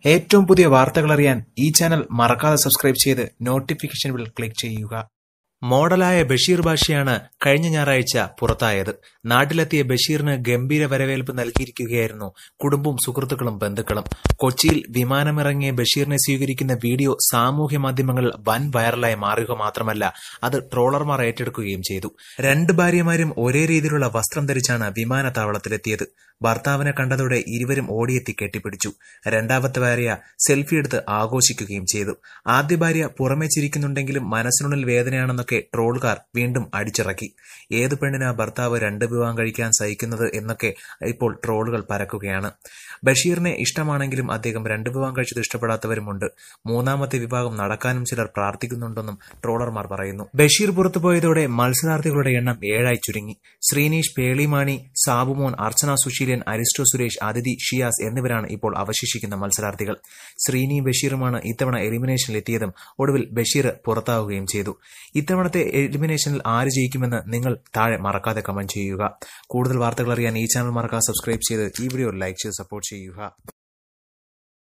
ഏറ്റവും പുതിയ വാർത്തകളറിയാൻ ഈ ചാനൽ മറക്കാതെ സബ്സ്ക്രൈബ് ചെയ്ത് നോട്ടിഫിക്കേഷൻ ബെൽ ക്ലിക്ക് ചെയ്യുക. മോഡലായ ബഷീർ ബാഷിയാണ് കഴിഞ്ഞ ഞായറാഴ്ച പുറത്തായത്. നാട്ടിലെത്തിയ ബഷീറിന് ഗംഭീര വരവേൽപ്പ് നൽകിയിരിക്കുകയായിരുന്നു കുടുംബവും സുഹൃത്തുക്കളും ബന്ധുക്കളും. കൊച്ചിയിൽ വിമാനമിറങ്ങിയ ബഷീറിനെ സ്വീകരിക്കുന്ന വീഡിയോ സാമൂഹ്യ മാധ്യമങ്ങളിൽ വൻ വൈറലായി മാറുക മാത്രമല്ല, അത് ട്രോളർമാർ ഏറ്റെടുക്കുകയും ചെയ്തു. രണ്ട് ഭാര്യമാരും ഒരേ രീതിയിലുള്ള വസ്ത്രം ധരിച്ചാണ് വിമാനത്താവളത്തിലെത്തിയത്. ഭർത്താവിനെ കണ്ടതോടെ ഇരുവരും ഓടിയെത്തി കെട്ടിപ്പിടിച്ചു. രണ്ടാമത്തെ ഭാര്യ സെൽഫി എടുത്ത് ആഘോഷിക്കുകയും ചെയ്തു. ആദ്യ ഭാര്യ പുറമെ ചിരിക്കുന്നുണ്ടെങ്കിലും മനസ്സിനുള്ളിൽ വേദനയാണെന്നൊക്കെ ട്രോളുകാർ വീണ്ടും അടിച്ചിറക്കി. ഏതു പെണ്ണിനാ ഭർത്താവ് രണ്ട് വിവാഹം കഴിക്കാൻ സഹിക്കുന്നത് എന്നൊക്കെ ഇപ്പോൾ ട്രോളുകൾ പരക്കുകയാണ്. ബഷീറിനെ ഇഷ്ടമാണെങ്കിലും അദ്ദേഹം രണ്ട് വിവാഹം കഴിച്ചത് ഇഷ്ടപ്പെടാത്തവരുമുണ്ട്. മൂന്നാമത്തെ വിവാഹം നടക്കാനും ചിലർ പ്രാർത്ഥിക്കുന്നുണ്ടെന്നും ട്രോളർമാർ പറയുന്നു. ബഷീർ പുറത്തുപോയതോടെ മത്സരാർത്ഥികളുടെ എണ്ണം 7 ചുരുങ്ങി. ശ്രീനീഷ്, പേളിമാണി, സാബുമോൻ, അർച്ചന സുശീലൻ, അരിസ്റ്റോ സുരേഷ്, അതിഥി, ഷിയാസ് എന്നിവരാണ് ഇപ്പോൾ അവശേഷിക്കുന്ന മത്സരാർത്ഥികൾ. ശ്രീനിയും ബഷീറുമാണ് ഇത്തവണ എലിമിനേഷനിൽ എത്തിയതും ഒടുവിൽ ബഷീർ പുറത്താവുകയും ചെയ്തു. ഇത്തവണത്തെ എലിമിനേഷനിൽ ആര് ജയിക്കുമെന്ന് നിങ്ങൾ താഴെ മറക്കാതെ കമന്റ് ചെയ്യുക. കൂടുതൽ വാർത്തകൾ അറിയാൻ ഈ ചാനൽ മറക്കാതെ സബ്സ്ക്രൈബ് ചെയ്ത് ഈ വീഡിയോ ലൈക്ക് ചെയ്ത് സപ്പോർട്ട് ചെയ്യുക.